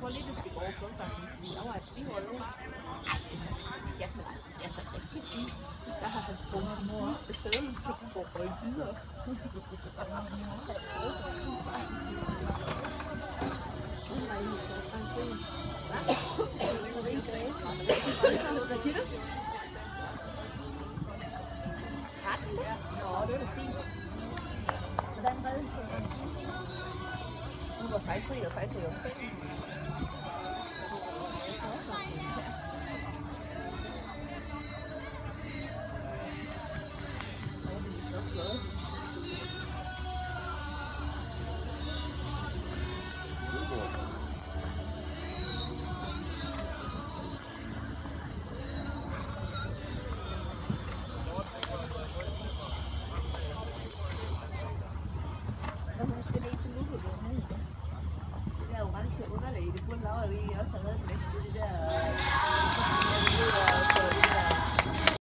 tror lige, du skal gå over Guldbakken, fordi der var et spihold over. Altså, ja, men det er så rigtig fint. Så har han sprunget ud på sædlen, så han går røget videre. Hvad siger du? Retten der? Nå, det er da fint. Hvordan redden på sig? Du var fejlfri og fejlfri omkring. Underlag, det burde lave, at vi også har lavet det bedste, det der